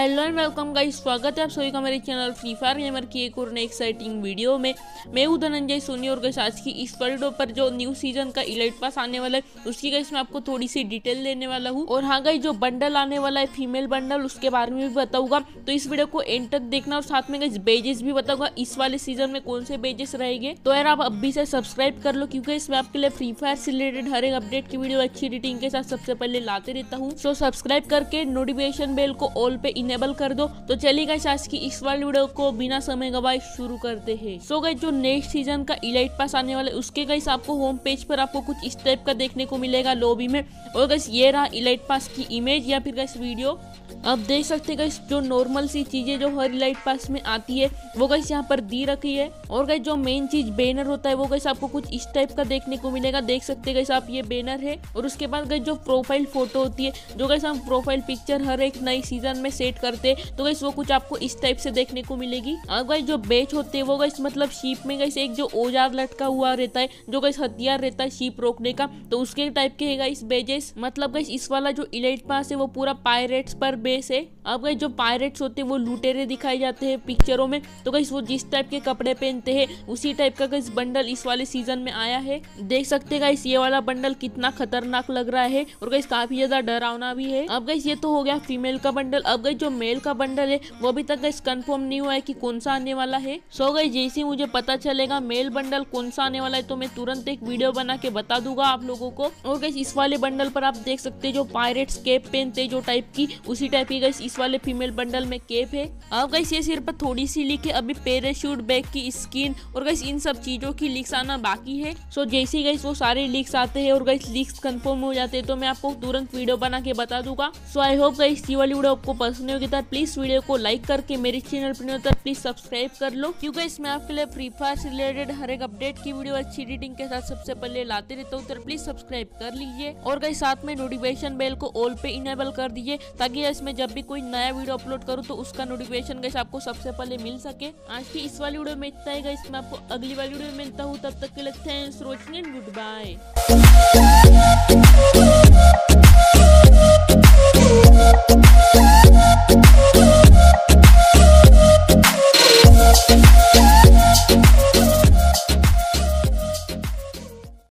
Hello and welcome guys, स्वागत है आप सभी का मेरे चैनल फ्री फायर गेमर की एक और नई एक्साइटिंग वीडियो में। मैं हूं धनंजय सोनी और गाइस आज की इस वीडियो पर जो न्यू सीजन का इलाइट पास आने वाला है उसकी गाइस मैं आपको थोड़ी सी डिटेल देने वाला हूं। और हाँ गाइस, जो बंडल आने वाला है फीमेल बंडल, उसके बारे में भी बताऊंगा, तो इस वीडियो को एंड तक देखना। और साथ में गाइस बेजेस भी बताऊंगा इस वाले सीजन में कौन से बेजेस रहेंगे। तो यार आप अभी से सब्सक्राइब कर लो, क्योंकि इसमें आपके लिए फ्री फायर से रिलेटेड हर एक अपडेट की वीडियो अच्छी एडिटिंग के साथ सबसे पहले लाते रहता हूँ। सो सब्सक्राइब करके नोटिफिकेशन बेल को ऑल पे इनेबल कर दो। तो चलिए गाइस आज की इस वाली वीडियो को बिना समय गवाए शुरू करते हैं। सो गाइस जो नेक्स्ट सीजन का इलाइट पास आने वाला है उसके गाइस आपको होम पेज पर आपको कुछ इस टाइप का देखने को मिलेगा लॉबी में। और गाइस ये रहा इलाइट पास की इमेज या फिर गाइस वीडियो। आप देख सकते हैं गाइस जो नॉर्मल सी चीजें जो हर इलाइट पास में आती है वो गाइस यहाँ पर दी रखी है। और गाइस जो मेन चीज बैनर होता है वो गाइस आपको कुछ इस टाइप का देखने को मिलेगा। देख सकते हैं गाइस आप, ये बैनर है। और उसके बाद गाइस जो प्रोफाइल फोटो होती है, जो गाइस हम प्रोफाइल पिक्चर हर एक नई सीजन में सेट करते हैं, तो गाइस वो कुछ आपको इस टाइप से देखने को मिलेगी। अब गाइस जो बेच होते हैं वो गाइस मतलब शीप में गाइस एक जो औजार लटका हुआ रहता है, जो गाइस हथियार रहता है शीप रोकने का, तो उसके टाइप के है गाइस बेजेस। मतलब गाइस इस वाला जो इलाइट पास है वो पूरा पायरेट्स पर बेस है। अब गाइस जो पायरेट्स होते हैं वो लुटेरे दिखाए जाते हैं पिक्चरों में, तो गाइस वो जिस टाइप के कपड़े पहनते हैं उसी टाइप का गाइस बंडल इस वाले सीजन में आया है। देख सकते हैं गाइस ये वाला बंडल कितना खतरनाक लग रहा है और गाइस काफी ज्यादा डरावना भी है। अब गाइस ये तो हो गया फीमेल का बंडल। अब गाइस जो मेल का बंडल है वो अभी तक गाइस कंफर्म नहीं हुआ है कि कौन सा आने वाला है। सो गाइस जैसे मुझे पता चलेगा मेल बंडल कौन सा आने वाला है तो मैं तुरंत एक वीडियो बना के बता दूंगा आप लोगों को। और गाइस इस वाले बंडल पर आप देख सकते हैं जो पायरेट्स कैप पहनते जो टाइप की, उसी टाइप की गाइस इस वाले फीमेल बंडल में कैप है। अब गाइस ये सिर्फ थोड़ी सी लीक है, अभी पैराशूट बैग की स्किन और गाइस इन सब चीजों की लीक्स आना बाकी है। सो जैसे गाइस वो सारे लीक्स आते हैं और गाइस लीक्स कंफर्म हो जाते हैं तो मैं आपको तुरंत वीडियो बना के बता दूंगा। सो आई होप गाइस ये वाली वीडियो आपको पसंद होगी। तो प्लीज वीडियो को लाइक करके मेरे चैनल पर प्लीज सब्सक्राइब कर लो, क्योंकि इसमें आपके लिए फ्री फायर से रिलेटेड हर एक अपडेट की वीडियो अच्छी एडिटिंग के साथ सबसे पहले लाते रहता हूँ। तो प्लीज सब्सक्राइब कर लीजिए और गाइस साथ में नोटिफिकेशन बेल को ऑल पे इनेबल कर दीजिए, ताकि इसमें जब भी कोई नया वीडियो अपलोड करूँ तो उसका नोटिफिकेशन गाइस आपको सबसे पहले मिल सके। आज की इस वाली वीडियो में इतना ही गाइस, मैं आपको अगली वाली वीडियो में मिलता हूँ। तब तक के लिए thanks for watching and good bye.